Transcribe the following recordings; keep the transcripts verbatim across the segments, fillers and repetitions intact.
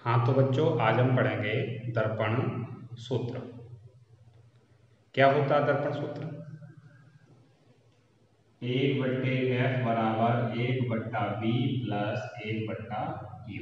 हाँ तो बच्चों, आज हम पढ़ेंगे दर्पण सूत्र। क्या होता है दर्पण सूत्र? एक बट्टे एफ बराबर एक बट्टा बी प्लस एक बट्टा यू।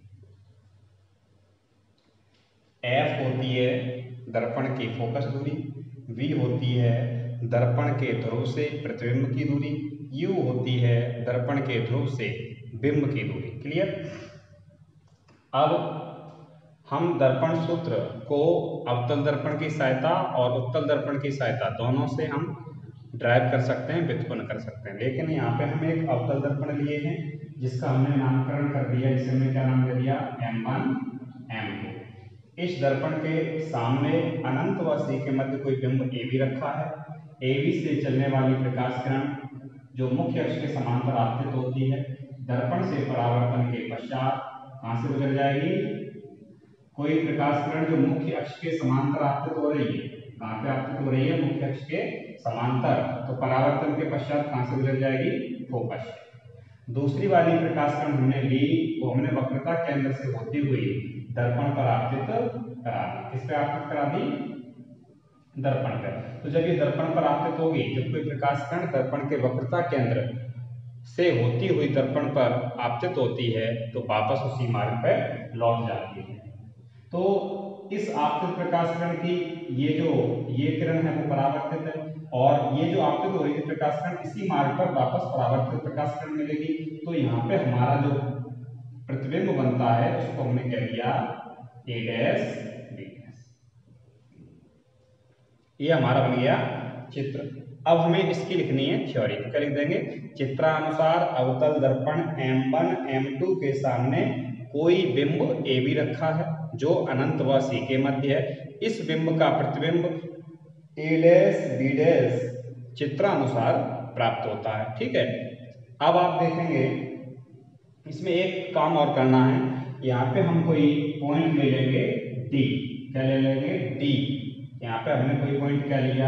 एफ होती है दर्पण की फोकस दूरी, वी होती है दर्पण के ध्रुव से प्रतिबिंब की दूरी, यू होती है दर्पण के ध्रुव से बिंब की दूरी। क्लियर? अब हम दर्पण सूत्र को अवतल दर्पण की सहायता और उत्तल दर्पण की सहायता दोनों से हम ड्राइव कर सकते हैं, व्युत्पन्न कर सकते हैं। लेकिन यहाँ पे हम एक अवतल दर्पण लिए हैं जिसका हमने नामकरण कर दिया, जिसे हमने क्या नाम दे दिया? M one M two. इस दर्पण के सामने अनंत व सी के मध्य कोई बिंब ए बी रखा है। ए बी से चलने वाली प्रकाश किरण जो मुख्य अक्ष के समांतर आपतित होती है, दर्पण से परावर्तन के पश्चात कहां से गुजर जाएगी? कोई प्रकाश किरण जो मुख्य अक्ष के समांतर आपतित हो रही है, कहां पे आपतित हो रही है? मुख्य अक्ष के समांतर। तो परावर्तन के पश्चात कहां से गुजर जाएगी? फोकस। दूसरी वाली प्रकाश किरण हमने ली, वो हमने वक्रता केंद्र से होती हुई दर्पण पर आपतित करा दी। किस पे आपतित करा दी? दर्पण पर। तो जब ये दर्पण पर आपतित होगी, जब कोई प्रकाश किरण दर्पण के वक्रता केंद्र से होती हुई दर्पण पर आपतित होती है तो वापस उसी मार्ग पर लौट जाती है। तो इस आपतित प्रकाश किरण की ये जो ये किरण है वो परावर्तित है, और ये जो आपतित हो रही है प्रकाश किरण इसी मार्ग पर वापस परावर्तित प्रकाश किरण मिलेगी। तो यहाँ पे हमारा जो प्रतिबिंब बनता है उसको हमने कह दिया ए डैश बी डैश। ये हमारा बन गया चित्र। अब हमें इसकी लिखनी है थ्योरी। तो क्या लिख देंगे? चित्रानुसार अवतल दर्पण एम वन एम टू के सामने कोई बिंब ए बी रखा है जो अनंत व सी के मध्य है। इस बिंब का प्रतिबिंब ए डैश बी डैश चित्रानुसार प्राप्त होता है। ठीक है, अब आप देखेंगे इसमें एक काम और करना है। यहाँ पे हम कोई पॉइंट ले लेंगे डी। क्या ले लेंगे? डी। यहाँ पे हमने कोई पॉइंट क्या लिया?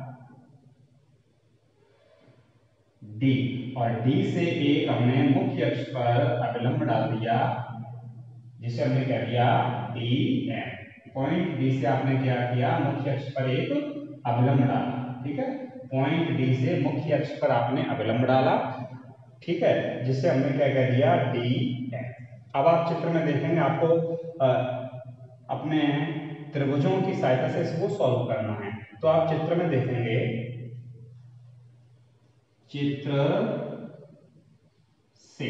डी। और डी से एक हमने मुख्य अक्ष पर अभिलंब डाल दिया जिसे हमने क्या दिया? D M. पॉइंट डी से आपने क्या किया? मुख्य अक्ष पर एक अभिलंब डाला। ठीक है, पॉइंट डी से मुख्य अक्ष पर आपने अभिलंब डाला। ठीक है, जिसे हमने क्या कह दिया? D M. अब आप चित्र में देखेंगे, आपको आ, अपने त्रिभुजों की सहायता से इसको सॉल्व करना है। तो आप चित्र में देखेंगे, चित्र से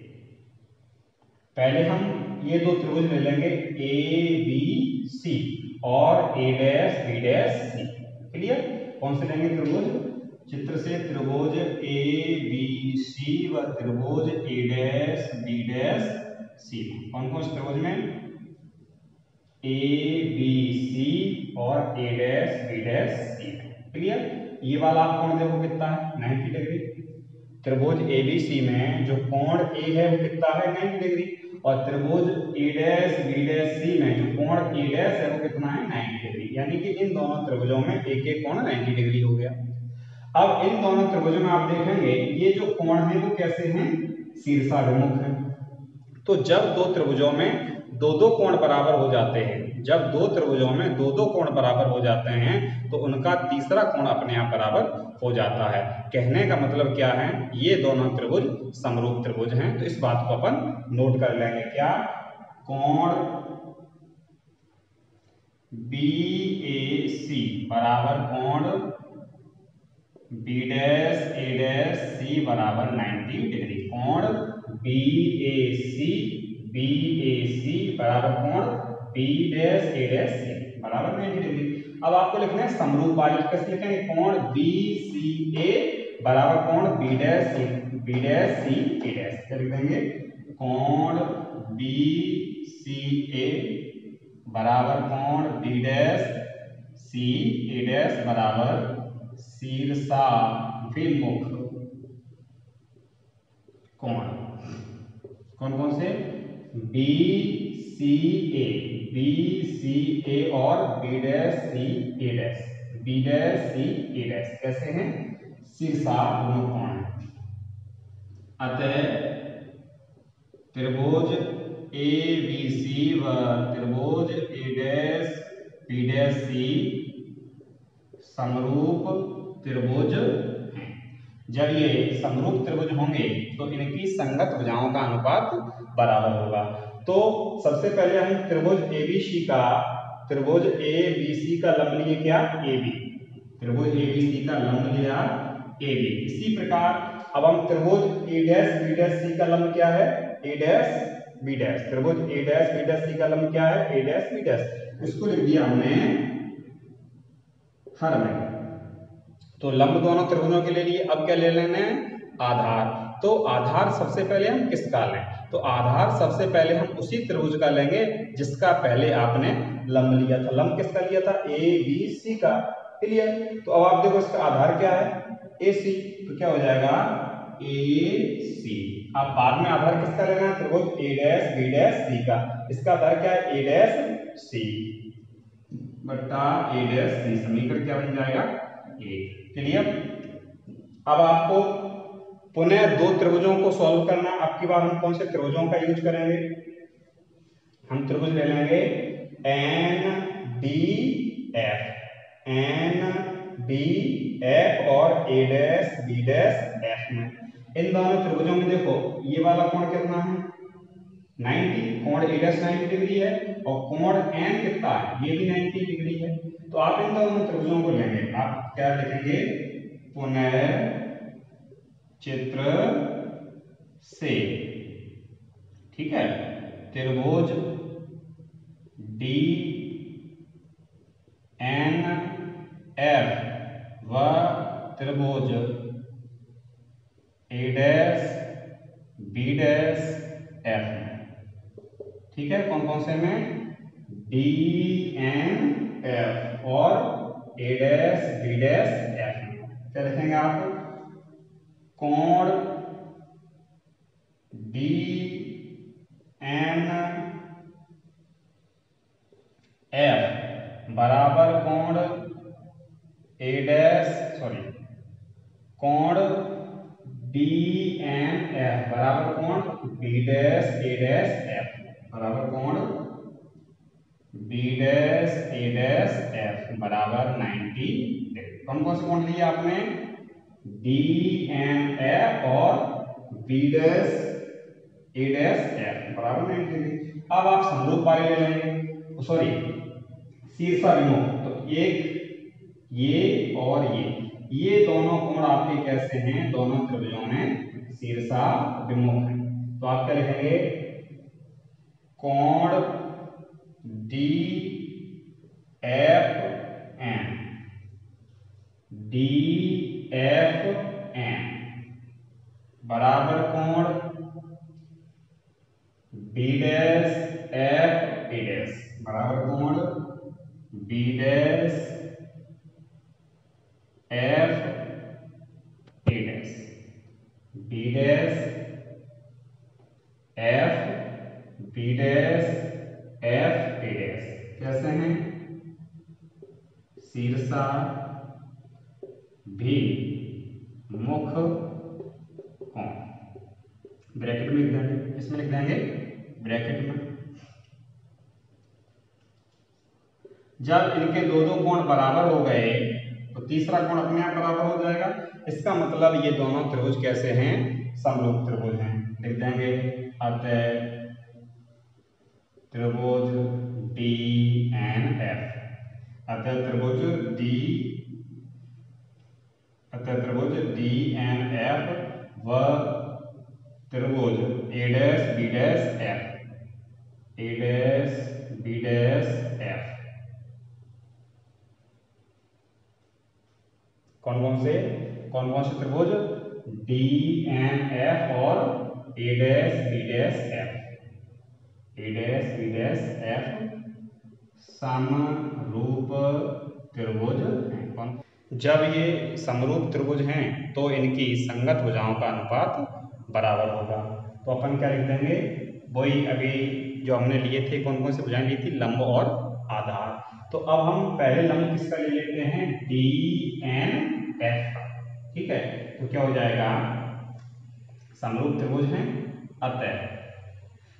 पहले हम ये दो त्रिभुज ले लेंगे ए बी सी और A dash B dash C. Clear? कौन से लेंगे त्रिभुज? चित्र से त्रिभुज ए बी सी व त्रिभुज A dash B dash C. कौन कौन से त्रिभुज में? ए बी सी और A dash B dash C. Clear? ये वाला आप कोण देखो कितना है? नब्बे डिग्री। त्रिभुज ए बी सी में जो कोण ए है वो कितना है? नब्बे डिग्री। और त्रिभुज A dash B dash C में जो कोण ए डैश है वो कितना है? नब्बे डिग्री। यानी कि इन दोनों त्रिभुजों में एक एक कोण नब्बे डिग्री हो गया। अब इन दोनों त्रिभुजों में आप देखेंगे ये जो कोण है वो कैसे हैं? शीर्षाभिमुख है। तो जब दो त्रिभुजों में दो दो कोण बराबर हो जाते हैं, जब दो त्रिभुजों में दो दो कोण बराबर हो जाते हैं तो उनका तीसरा कोण अपने आप बराबर हो जाता है। कहने का मतलब क्या है? ये दोनों त्रिभुज समरूप त्रिभुज हैं। तो इस बात को अपन नोट कर लेंगे। क्या? कोण बी ए सी बराबर कोण B dash A dash C बराबर नब्बे डिग्री। कोण बी ए सी बी ए सी बराबर कोण B dash A dash C बराबर नब्बे डिग्री। अब आपको लिखना है समरूप वाले। कैसे लिखेंगे? कोण बी सी ए बराबर कोण B dash C B dash C A dash. क्या लिख देंगे? कोण बी सी ए बराबर कोण B dash C A dash बराबर शीर्षाभिमुख कोण। कौन कौन से? B C A, B C A और B dash C A dash, B dash C A dash कैसे हैं? शीर्षाभिमुख कोण है। अतः त्रिभुज ए बी सी व त्रिभुज A dash B dash C समरूप त्रिभुज हैं। जब ये समरूप त्रिभुज होंगे तो इनकी संगत भुजाओं का अनुपात बराबर होगा। तो सबसे पहले हम त्रिभुज ए बी सी का त्रिभुज ए बी सी का लंब लिए क्या, ए बी। त्रिभुज ए बी सी का लंब लिया ए बी। इसी प्रकार अब हम त्रिभुज A dash B dash C का लंब क्या है, ए डैश बी डैश। त्रिभुज A dash B dash C का लंब क्या है, ए डैश बी डैश। उसको लिख दिया हमने हर में। तो लंब दोनों त्रिभुजों के ले लिए। अब क्या ले लेना है, आधार। तो आधार सबसे पहले हम किसका लें, तो आधार सबसे पहले हम उसी त्रिभुज का लेंगे जिसका पहले आपने लंब लिया था। लंब किसका लिया था, ए बी सी का। क्लियर। तो अब आप देखो इसका आधार क्या है, ए सी। तो क्या हो जाएगा, ए सी। अब बाद में आधार किसका लेना है, त्रिभुज A dash B dash C का। इसका आधार क्या है, ए डैश सी बट्टा ए डैश सी। समीकरण क्या बन जाएगा, एक। क्लियर। अब आपको पुनः दो त्रिभुजों को सॉल्व करना। अब की बार हम कौन से त्रिभुजों का यूज करेंगे, हम त्रिभुज ले लेंगे N D F. N D F और A dash B dash F में। इन दोनों त्रिभुजों में देखो ये वाला कोण कितना है, नब्बे। कोण ए डैश नब्बे डिग्री है और कोण एन कितना है, ये भी नब्बे डिग्री है। तो आप इन दोनों त्रिभुजों को लेंगे। आप क्या लिखेंगे, पुनः चित्र से, ठीक है, त्रिभुज डी एन एफ व त्रिभुज A dash B dash F में। ठीक है, कौन कौन से में, डी एन एफ और A dash B dash F में। क्या लिखेंगे आप, कोण डी एन एफ बराबर कोण ए डैश सॉरी कोण डी एन एफ बराबर कोण B dash A dash F बराबर कोण B dash A dash F बराबर नब्बे डिग्री। कौन कौन से कोण लिए आपने, डी एन एफ और B dash A dash F बराबर नब्बे डिग्री। अब आप समरूप पाई ले लेंगे, सॉरी शीर्षाभिमुख। तो एक ये और ये ये दोनों कोण आपके कैसे हैं, दोनों त्रिभुजों में शीर्षाभिमुख हैं। तो आप क्या लिखेंगे, कोण D F N D F N बराबर कोण B dash F A dash बराबर कोण B dash F A dash B dash F B dash F A dash कैसे हैं, शीर्षा भी मुख कोण। ब्रैकेट में लिख देंगे, इसमें लिख देंगे ब्रैकेट में। जब इनके दो दो कोण बराबर हो गए तो तीसरा कोण अपने आप बराबर हो जाएगा। इसका मतलब ये दोनों त्रिभुज कैसे हैं, समरूप त्रिभुज हैं। लिख देंगे अतः त्रिभुज डी एन एफ अतः त्रिभुज डी अतः त्रिभुज डी एन एफ व त्रिभुज A dash B dash F A dash B dash F कौन कौन से कौन कौन से त्रिभुज, डी एन एफ और A dash B dash F A dash B dash F समरूप त्रिभुज हैं। कौन, जब ये समरूप त्रिभुज हैं तो इनकी संगत भुजाओं का अनुपात बराबर होगा। तो अपन क्या लिख देंगे, वही अभी जो हमने लिए थे, कौन कौन सी भुजाएं ली थी, लंब और आधार। तो अब हम पहले लंब किसका ले लेते हैं, डी एन एफ का। ठीक है, तो क्या हो जाएगा, समरूप त्रिभुज हैं अतः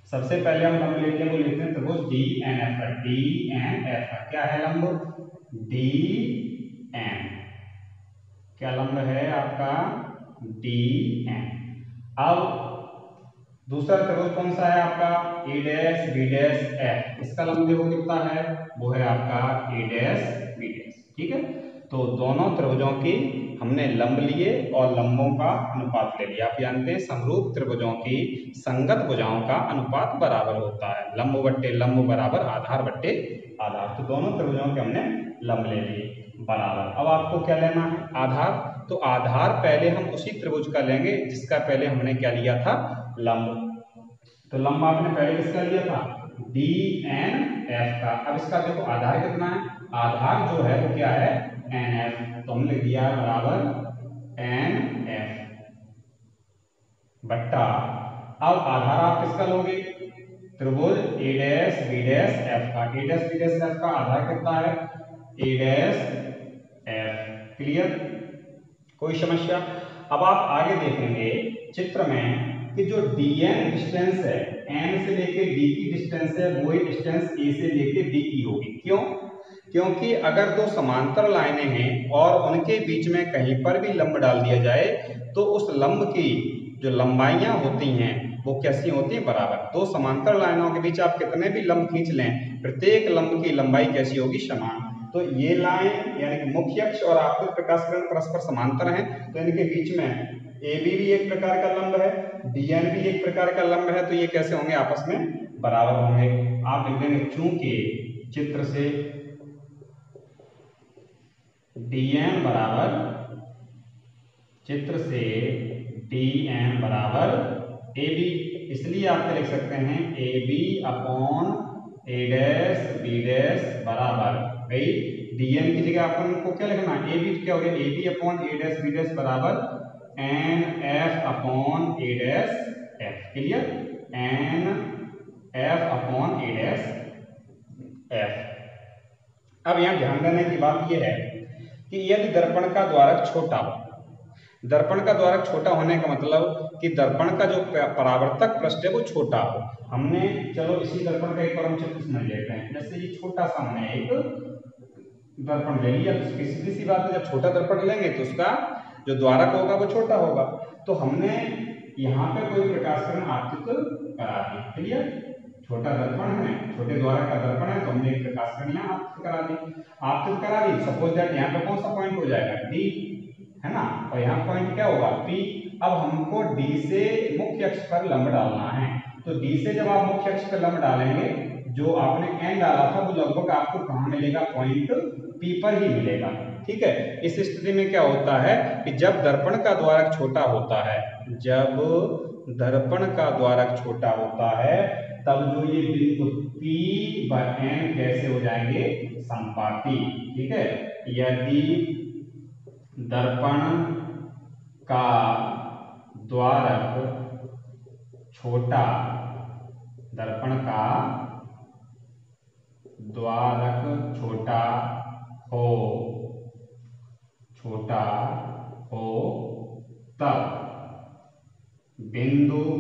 सबसे पहले हम लंब लेके वो लिखते हैं त्रिभुज डी एन एफ का। डी एन एफ का क्या है लंब? डी एन, क्या लंब है आपका? D N. अब दूसरा त्रिभुज कौन सा है आपका? A dash B dash F. इसका लंब देखो कितना है? वो है आपका ए डैश बी डैश। ठीक है, तो दोनों त्रिभुजों की हमने लंब लिए और लंबों का अनुपात ले लिया। आप जानते हैं समरूप त्रिभुजों की संगत भुजाओं का अनुपात बराबर होता है, लंब बट्टे लंब बराबर आधार बट्टे आधार। तो दोनों त्रिभुजों के हमने लंब ले लिए बराबर। अब आपको क्या लेना है? आधार। तो आधार पहले हम उसी त्रिभुज का लेंगे जिसका पहले हमने क्या लिया था? लंब। तो लंब आपने पहले किसका लिया था? डी एन एफ का। अब इसका देखो आधार कितना है? आधार जो है वो क्या है? N F. तो हमने दिया है बराबर एन एफ बट्टा, अब आधार आप किसका लोगे? त्रिभुज A dash B dash F का। A dash B dash F का आधार कितना है? A dash F. क्लियर? कोई समस्या? अब आप आगे देखेंगे चित्र में कि जो dn डिस्टेंस है, n से लेके d की डिस्टेंस है, वही डिस्टेंस a से लेके d की होगी। क्यों? क्योंकि अगर दो समांतर लाइनें हैं और उनके बीच में कहीं पर भी लंब डाल दिया जाए तो उस लंब की जो लंबाइयां होती हैं वो कैसी होती हैं? बराबर। दो समांतर लाइनों के बीच आप कितने भी लंब खींच लें, प्रत्येक लंब की लंबाई कैसी होगी? समान। तो ये लाइन यानी कि मुख्य अक्ष और आपतित प्रकाश किरण परस्पर समांतर हैं, तो इनके बीच में ए बी भी एक प्रकार का लंब है, डी एन भी एक प्रकार का लंब है, तो ये कैसे होंगे? आपस में बराबर होंगे। आप लिख देंगे चूंकि चित्र से डी एन बराबर चित्र से डी एन बराबर ए बी, इसलिए आप लिख सकते हैं A B upon A dash B dash बराबर भाई डी एन की जगह अपन को क्या लिखना है? ए बी क्या हो गया? A B upon A dash B dash बराबर N F upon A dash F. Clear? N F upon A dash F. अब यहां ध्यान देने की बात यह है कि यदि दर्पण का द्वारक छोटा हो, दर्पण का द्वारक छोटा होने का मतलब कि दर्पण का जो परावर्तक पृष्ठ है वो छोटा हो। हमने चलो इसी दर्पण का एक और हम चित्र समझ लेते हैं। जैसे ये छोटा सा हमने एक दर्पण ले लिया, तो सीधी सी बात है जब छोटा दर्पण लेंगे तो उसका जो द्वारक होगा वो छोटा होगा। तो हमने यहाँ पे कोई प्रकाश किरण आपतित करा दी। क्लियर? छोटा दर्पण है, छोटे द्वारक का दर्पण है, तो हमने एक प्रकाश किरण यहाँ आपतित करा दी। आपतित करा दी, सपोज दैट यहाँ पे कौन सा पॉइंट हो जाएगा? डी, है ना? और यहाँ पॉइंट क्या होगा? पी। अब हमको डी से मुख्य अक्ष पर लंब डालना है, तो डी से जब आप मुख्य अक्ष पर लंब डालेंगे, जो आपने एन डाला था वो लगभग आपको कहाँ मिलेगा? पॉइंट पी पर ही मिलेगा। ठीक है? इस स्थिति में क्या होता है कि जब दर्पण का द्वारक छोटा होता है, जब दर्पण का द्वारक छोटा होता है, तब जो ये बिंदु P व N कैसे हो जाएंगे? संपाती। ठीक है? यदि दर्पण का द्वारक छोटा, दर्पण का द्वारक छोटा हो छोटा हो तब बिंदु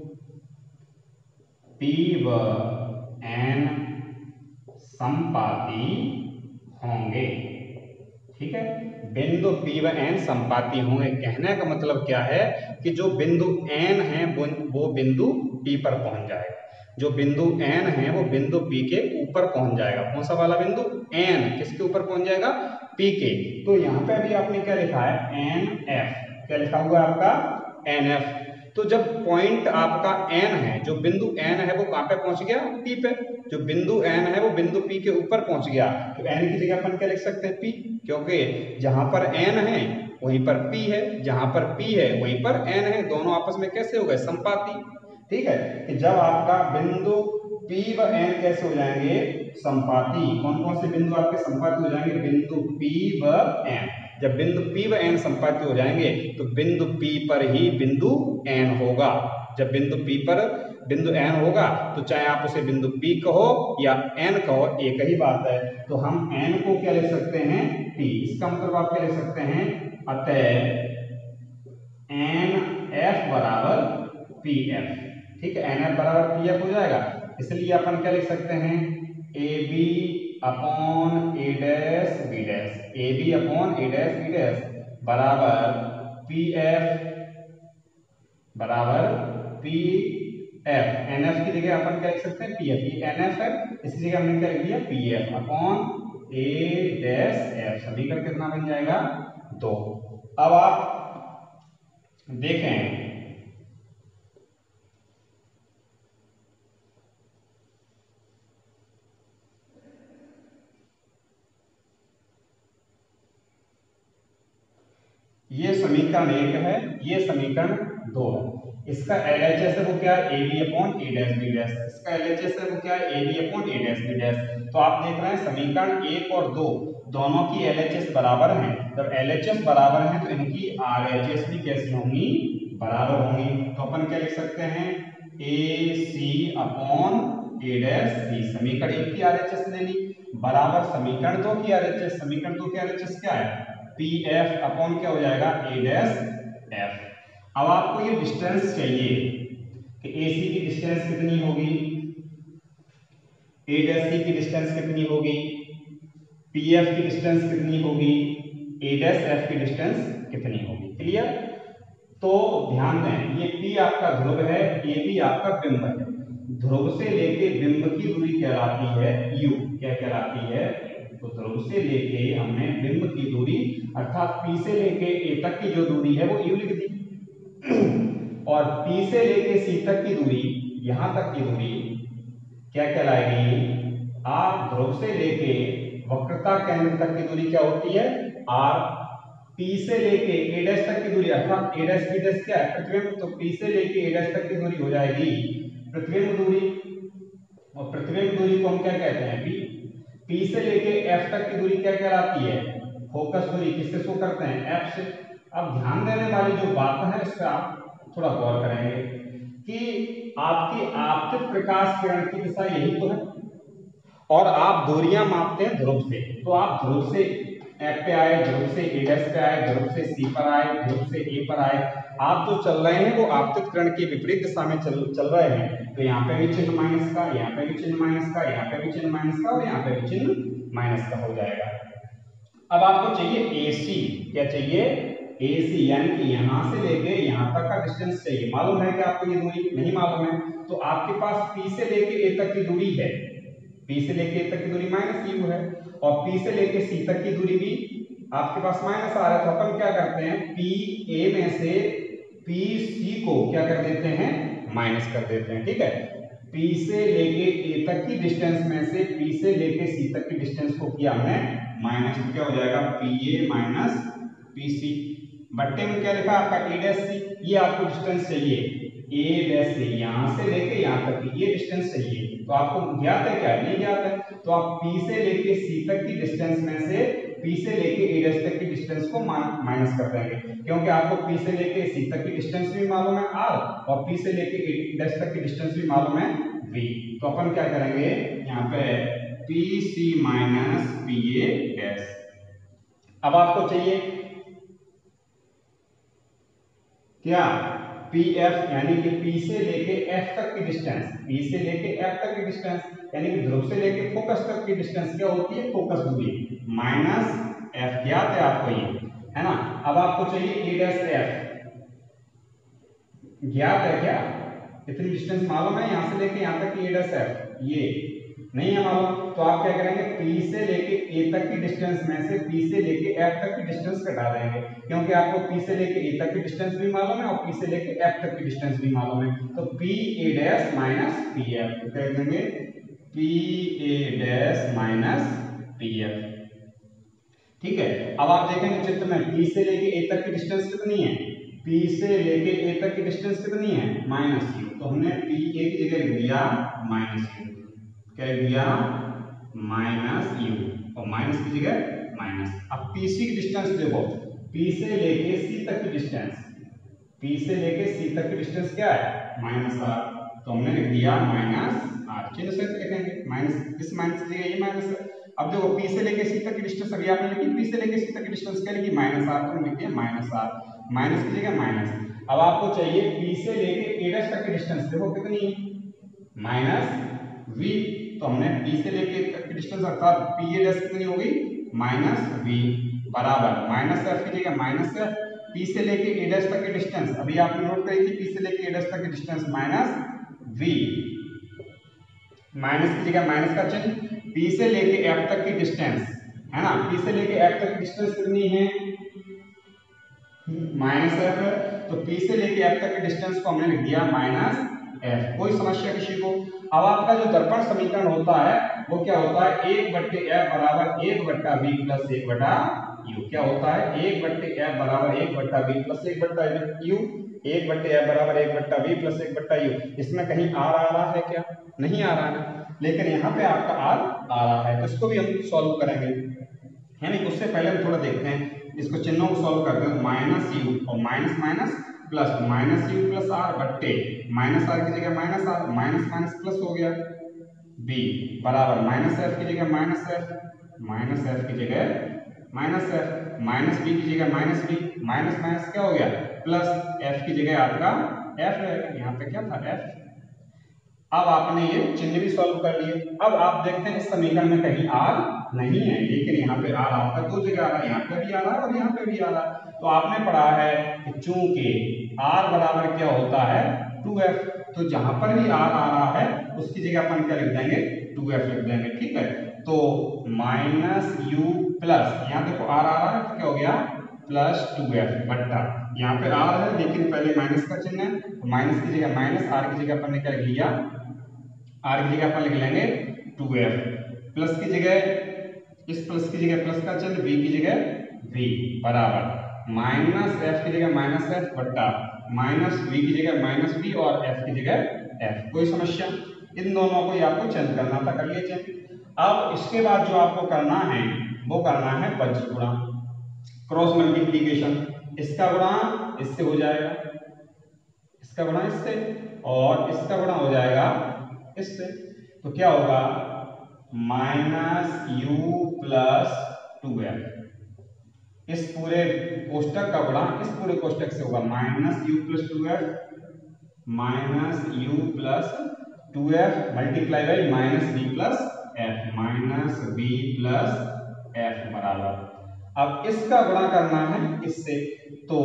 P व N समपाती होंगे। ठीक है? बिंदु P व N समपाती होंगे। कहने का मतलब क्या है कि जो बिंदु N है वो, वो बिंदु P पर पहुंच जाएगा। जो बिंदु N है वो बिंदु P के ऊपर पहुंच जाएगा। कौन सा वाला बिंदु? N किसके ऊपर पहुंच जाएगा? P के। तो यहाँ पे अभी आपने क्या लिखा है? N F। क्या लिखा हुआ है आपका? N F। तो जब पॉइंट आपका N है, जो बिंदु N है वो कहाँ पे पहुंच गया? P पे। जो बिंदु N है वो बिंदु P के ऊपर पहुंच गया, तो N की जगह अपन क्या लिख सकते हैं? P, क्योंकि जहां पर N है वहीं पर P है, जहां पर P है वहीं पर N है, दोनों आपस में कैसे हो गए? समपाती। ठीक है? कि जब आपका बिंदु P व N कैसे हो जाएंगे? समपाती। कौन कौन से बिंदु आपके समपाती हो जाएंगे? बिंदु P व N। जब बिंदु P व N समपाती हो जाएंगे तो बिंदु P पर ही बिंदु N होगा। जब बिंदु P पर बिंदु N होगा तो चाहे आप उसे बिंदु P कहो या N कहो, एक ही बात है। तो हम N को क्या लिख सकते हैं? P। इसका मतलब आप क्या लिख सकते हैं? अतः N F बराबर P F। ठीक है, एन एफ बराबर पी एफ हो जाएगा। इसलिए अपन क्या लिख सकते हैं, A B upon A dash B dash, A B upon A dash B dash बराबर पी एफ बराबर पी एफ। एन एफ की जगह अपन क्या लिख सकते हैं, पी एफ। ये एन एफ है, इसी जगह हमने क्या लिख दिया, P F upon A dash F. समीकरण कितना बन जाएगा, दो। अब आप देखें ये समीकरण एक है, ये समीकरण दो है। इसका एल एच एस है वो क्या है, A B upon A dash B dash. इसका एल एच एस है वो क्या है, A B upon A dash B dash. तो आप देख रहे हैं समीकरण एक और दो दोनों की एल एच एस बराबर है। जब एल एच एस बराबर है तो इनकी आर एच एस भी कैसी होंगी, बराबर होंगी। तो अपन क्या लिख सकते हैं, A C upon A dash B. समीकरण एक की आर एच एस ले ली बराबर समीकरण दो की आर एच एस। समीकरण दो की आर एच एस क्या है, पी एफ अपॉन क्या हो जाएगा, ए डैश एफ। अब आपको ये डिस्टेंस चाहिए कि ए सी की डिस्टेंस कितनी होगी, ए डैश सी की डिस्टेंस कितनी होगी, पी एफ की डिस्टेंस कितनी होगी, ए डैश एफ की डिस्टेंस कितनी होगी। क्लियर। तो ध्यान दें, ये पी आपका ध्रुव है, ए बी आपका बिंब है। ध्रुव से लेके बिंब की दूरी कहलाती है यू। क्या कहलाती है, तो ध्रुव से लेके हमने बिंब की दूरी अर्थात पी से लेके ए तक की जो दूरी है वो यू लिख दी, और पी से लेके सी तक की दूरी, यहां तक की दूरी क्या कहलाएगी, आर। ध्रुव से लेके वक्रता केंद्र तक की दूरी क्या होती है, आर। पी से लेके ए डैश तक की दूरी अर्थात ए डैश बी डैश क्या है, प्रतिबिंब। तो पी से लेके ए डैश तक की दूरी हो जाएगी प्रतिबिंब दूरी, और प्रतिबिंब दूरी को हम क्या कहते हैं, पी। पी से लेके एफ तक की दूरी क्या कहलाती है, फोकस दूरी। किससे शो करते हैं, एफ से। अब ध्यान देने वाली जो बात है इस पर आप थोड़ा गौर करेंगे कि आपकी आपतित प्रकाश किरण की दिशा यही तो है, और आप दूरियां मापते हैं ध्रुव से। तो आप ध्रुव से एफ पे आए, ध्रुव से ए डैश पे आए, ध्रुव से सी पर आए, ध्रुव से ए पर आए। आप जो चल रहे हैं वो आपतित किरण की विपरीत दिशा में चल चल रहे हैं। तो यहाँ पे भी चिन्ह माइनस का, यहाँ पे भी चिन्ह माइनस का, यहाँ पे भी चिन्ह माइनस का, और यहाँ पे भी चिन्ह माइनस का हो जाएगा। अब आपको चाहिए ए सी। क्या चाहिए, ए सी, यानी कि यहां से लेके यहां तक का डिस्टेंस चाहिए। मालूम है कि आपको ये दूरी नहीं मालूम है, तो आपके पास पी से लेके ए तक की दूरी है, पी से लेके ए तक की दूरी माइनस यू है, और पी से लेके सी तक की दूरी भी आपके पास माइनस आ रहा है। तो अपन क्या करते हैं, पी ए में से पी सी को क्या कर देते हैं, माइनस कर देते हैं। ठीक है, पी से लेके ए तक की डिस्टेंस में से पी से लेके सी तक की डिस्टेंस को किया हमने माइनस। तो क्या हो जाएगा, P A minus P C. बट्टे में क्या लिखा आपका, ए डैश सी। ये आपको डिस्टेंस चाहिए, ए डैश से यहां से लेके यहां तक की ये डिस्टेंस चाहिए। तो आपको ज्ञात है क्या, नहीं ज्ञात है। तो आप पी से लेके सी तक की डिस्टेंस में से पी से लेके ए डैश तक की डिस्टेंस को माइनस कर देंगे, क्योंकि आपको पी से लेके सी तक की डिस्टेंस भी मालूम है आर, और पी से लेके ए डैश तक की डिस्टेंस भी मालूम है वी। तो अपन क्या करेंगे, यहाँ पे P C minus P A dash. अब आपको चाहिए क्या, पी एफ, यानी कि पी से लेके एफ तक की डिस्टेंस, पी से लेके एफ तक की डिस्टेंस, यानी कि ध्रुव से लेके फोकस तक की डिस्टेंस क्या होती है, फोकस दूरी माइनस एफ। ज्ञात है आपको ये, है ना। अब आपको चाहिए ए डैश एफ। ज्ञात है क्या, इतनी डिस्टेंस मालूम है यहां से लेके यहां तक की ए डैश एफ, ये नहीं है मालूम। तो आप क्या करेंगे, पी से लेके ए तक की डिस्टेंस में से पी से लेके एफ तक की डिस्टेंस घटा देंगे, क्योंकि आपको पी से लेके ए तक की डिस्टेंस भी मालूम है और पी से लेके एफ तक की डिस्टेंस भी मालूम है। तो P A dash minus P F, तो कह देंगे P A dash minus P F. ठीक है, अब आप देखेंगे चित्र में पी से लेके ए तक की डिस्टेंस कितनी है, पी से लेके ए तक की डिस्टेंस कितनी है, माइनस यू। तो हमने पी ए की जगह लिख दिया माइनस यू, क्या दिया, माइनस यू, और माइनस की जगह माइनस। अब पीसी की डिस्टेंस देखो, पी से लेके सी तक की डिस्टेंस, पी से लेके सी तक की डिस्टेंस क्या है, माइनस आर। तो हमने लिख दिया माइनस आर, चिन्ह से लिखेंगे माइनस, इस माइनस की जगह ये माइनस है। अब देखो पी से लेके सी तक की डिस्टेंस अभी आपने लिखी, पी से लेके सी तक की डिस्टेंस क्या लिखी, माइनस आर। तो लिख दिया माइनस आर, माइनस की जगह माइनस। अब आपको चाहिए P से लेके A डैश तक की डिस्टेंस, देखो कितनी है, माइनस V। तो हमने P से लेके तक की डिस्टेंस अर्थात P A डैश कितनी होगी, माइनस V बराबर माइनस F की जगह माइनस F, P से लेके A डैश तक की डिस्टेंस अभी आपने नोट करी थी, P से लेके A डैश तक की डिस्टेंस माइनस V, माइनस की जगह माइनस का चिन्ह, P से लेके F तक की डिस्टेंस है ना, P से लेके F तक की डिस्टेंस कितनी है, माइनस एफ है, तो P से लेके F तक के डिस्टेंस को हमने लिख दिया माइनस F। कोई समस्या किसी को? अब आपका जो दर्पण समीकरण होता है वो क्या होता है, एक बट्टे F बराबर एक बट्टा V प्लस एक बटा U। क्या होता है, एक बट्टे F बराबर एक बट्टा V प्लस एक बट्टा U, एक बट्टे F बराबर एक बट्टा V प्लस एक बट्टा U। इसमें कहीं R आ रहा है क्या, नहीं आ रहा है, लेकिन यहाँ पे आपका R आ रहा है, तो इसको भी हम सॉल्व करेंगे, है नहीं। उससे पहले हम थोड़ा देखते हैं इसको, चिन्हों को सॉल्व करते हैं। माइनस यू और minus minus plus, minus U plus R बट्टे माइनस आर की जगह minus R, minus minus plus हो गया बी बराबर माइनस एफ की जगह माइनस एफ, माइनस एफ की जगह माइनस एफ, माइनस बी की जगह माइनस बी, माइनस माइनस क्या हो गया प्लस, एफ की जगह आपका एफ रहेगा, यहाँ पे क्या था एफ। अब आपने ये चिन्ह भी सॉल्व कर लिए। अब आप देखते हैं इस समीकरण में कहीं आर नहीं है, लेकिन यहाँ पे आर आपका दो जगह आ रहा है, यहाँ पे भी आ रहा है और यहाँ पे भी आ रहा है। तो आपने पढ़ा है कि चूंकि आर बराबर क्या होता है टू एफ, तो जहां पर भी आर आ रहा है उसकी जगह अपन क्या लिख देंगे, टू एफ लिख देंगे, ठीक है। तो माइनस यू प्लस, यहाँ देखो आर आ रहा है तो क्या हो गया प्लस टू एफ बट्टा, यहाँ पे आर है लेकिन पहले माइनस का चिन्ह है, तो माइनस की जगह माइनस, आर की जगह अपन ने क्या लिख लिया, आर की जगह अपन लिख लेंगे टू एफ, प्लस की जगह इस प्लस की जगह प्लस का चिन्ह, v की जगह v बराबर माइनस एफ की जगह माइनस एफ बट्टा माइनस v की जगह माइनस v और f की जगह f। कोई समस्या? इन दोनों को ही आपको चेंज करना था, कर लिए चेंज। अब इसके बाद जो आपको करना है वो करना है वज्र गुणा, क्रॉस मल्टीप्लीकेशन। इसका गुणा इससे हो जाएगा, इसका गुणा इससे, और इसका गुणा हो जाएगा इससे, तो क्या होगा minus U plus two F, इस पूरे कोष्टक का गुणा इस पूरे कोष्टक से होगा minus U plus two F, minus U plus two F multiply by minus B plus F, minus B plus F बराबर, अब इसका गुणा करना है इससे, तो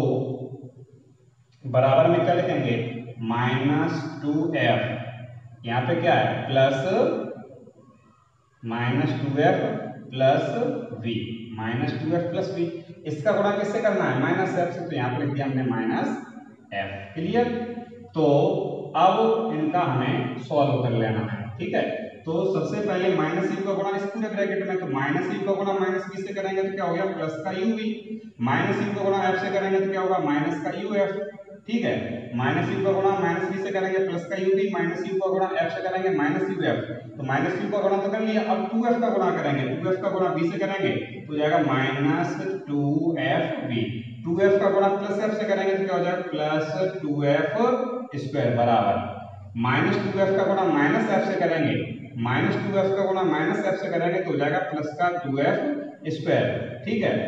बराबर में क्या लिखेंगे माइनस टू एफ, यहाँ पे क्या है plus minus two F plus V, minus two F plus V, इसका गुणा किससे करना है माइनस एफ से, तो यहाँ पे लिख दिया हमने माइनस एफ। क्लियर? तो अब इनका हमें सॉल्व कर लेना है, ठीक है। तो सबसे पहले माइनस यू का गुणा इस पूरे ब्रैकेट में, तो माइनस यू का गुणा माइनस बी से करेंगे तो क्या हो गया प्लस का यू वी, माइनस यू का गुणा एफ से करेंगे तो क्या होगा माइनस का यू एफ, ठीक है। माइनस यू का गुणा माइनस बी से करेंगे प्लस का यू वी, माइनस यू का गुणा एफ से करेंगे माइनस यू एफ, तो माइनस यू का गुणा तो कर लिया, अब टू एफ का गुणा करेंगे, टू एफ का गुणा बी से करेंगे तो जाएगा minus two F B, two F का गुणा प्लस एफ से करेंगे तो क्या हो जाएगा प्लस टू एफ स्क्वायर बराबर माइनस टू एफ का गुणा माइनस एफ से करेंगे, माइनस टू एफ का गुणा माइनस एफ से करेंगे तो हो जाएगा प्लस का टू एफ स्क्वायर, ठीक है।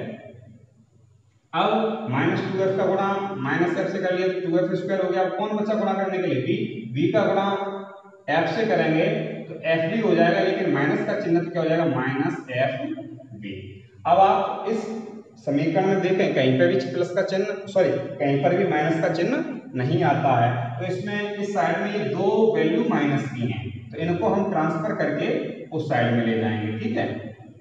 अब माइनस टू एफ का गुणा माइनस एफ से कर लिया तो टू एफ स्क्वायर हो गया। अब कौन बचा गुणा करने के लिए v, v का गुणा एफ से करेंगे तो एफ भी हो जाएगा, लेकिन माइनस का चिन्ह तो क्या हो जाएगा माइनस एफ बी। अब आप इस समीकरण में देखें कहीं पर भी प्लस का चिन्ह, सॉरी कहीं पर भी माइनस का चिन्ह नहीं आता है, तो इसमें इस साइड में ये दो वैल्यू माइनस की हैं, तो इनको हम ट्रांसफर करके उस साइड में ले जाएंगे, ठीक है।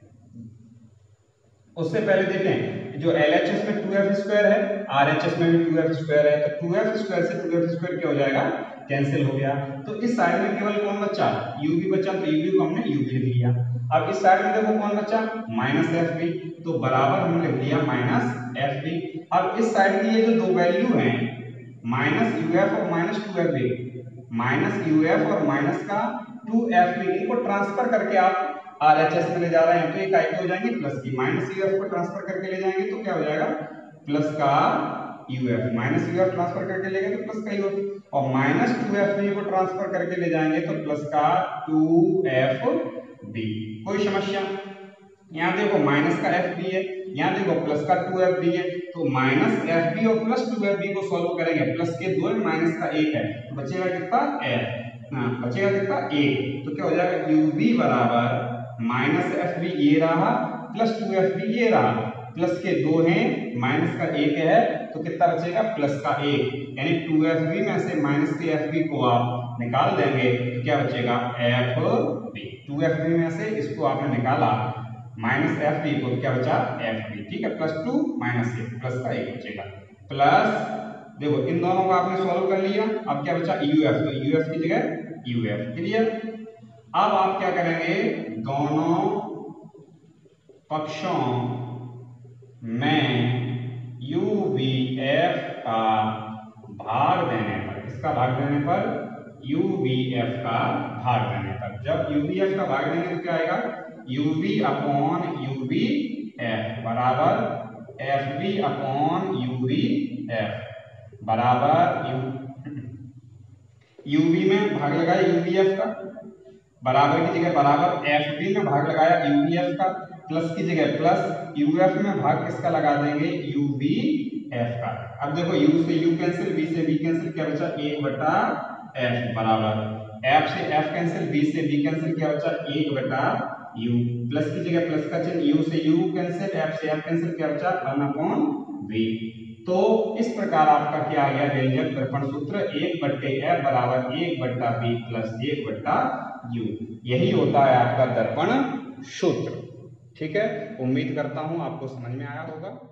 उससे पहले देखें जो L H S में टू एफ स्क्वायर है, R H S में भी टू एफ स्क्वायर है, तो टू एफ स्क्वायर से टू एफ स्क्वायर क्या हो जाएगा कैंसिल हो गया, तो इस साइड में केवल कौन बचा u भी बचा, तो u भी को हमने u भी लिख लिया। अब इस साइड में देखो कौन बचा माइनस एफ बी, तो बराबर हमने लिख लिया माइनस एफ बी। अब इस साइड की ये जो दो वैल्यू हैं माइनस यू एफ और minus two F B, minus U F और माइनस का टू एफ बी, इनको ट्रांसफर करके आप R H S में ले जा रहे हैं, तो ये काय हो जाएंगे प्लस की, माइनस यू एफ को ट्रांसफर करके ले जाएंगे तो क्या हो जाएगा प्लस का U F, minus U F transfer करके ले गए तो प्लस का यू एफ, और माइनस टू एफ बी को ट्रांसफर करके ले जाएंगे तो प्लस का टू एफ बी। कोई समस्या? यहाँ देखो माइनस का एफ बी है, यहाँ देखो प्लस का टू एफ बी है, तो माइनस एफ बी और प्लस टू एफ बी को सॉल्व करेंगे, प्लस के दो है माइनस का एक है, तो बचेगा कितना एफ, हाँ बचेगा कितना एक, तो क्या हो जाएगा यू बी बराबर माइनस एफ बी ये रहा प्लस टू एफ बी ये रहा, प्लस के दो हैं माइनस का एक है, तो कितना बचेगा प्लस का एक, यानी टू एफ बी में से माइनस के एफ बी को आप निकाल देंगे तो क्या बचेगा F B, two F B में से इसको आपने निकाला माइनस एफ बी को, क्या बचा एफ बी, ठीक है, प्लस टू माइनस एक, प्लस का एक बचेगा, प्लस देखो इन दोनों को आपने सॉल्व कर लिया, अब क्या बचा यू एफ, तो यू एफ की जगह यू एफ, क्लियर। अब आप क्या करेंगे, दोनों पक्षों में यू वी एफ का भाग देने पर, किसका भाग देने पर, यू वी एफ का भाग देने पर, जब यू वी एफ का भाग देंगे तो क्या आएगा U V upon U V F बराबर F B upon U V F बराबर यू यू वी में भाग लगाया यू वी एफ का, बराबर की जगह बराबर एफ बी में भाग लगाया यू वी एफ का, प्लस की जगह प्लस यू एफ में भाग किसका लगा देंगे यू वी एफ का। अब देखो u से u कैंसिल, v से v कैंसिल, क्या बचा एक बटा f बराबर f से f कैंसिल, v से v कैंसिल, क्या बचा एक बटा u, प्लस की जगह प्लस का चिन्ह, u से u कैंसिल, f से f कैंसिल, क्या बचा वन अपॉन v। तो इस प्रकार आपका क्या आ गया व्यंजक दर्पण सूत्र, एक बट्टे f बराबर एक बट्टा v प्लस एक बट्टा u, यही होता है आपका दर्पण सूत्र। ठीक है, उम्मीद करता हूं आपको समझ में आया होगा।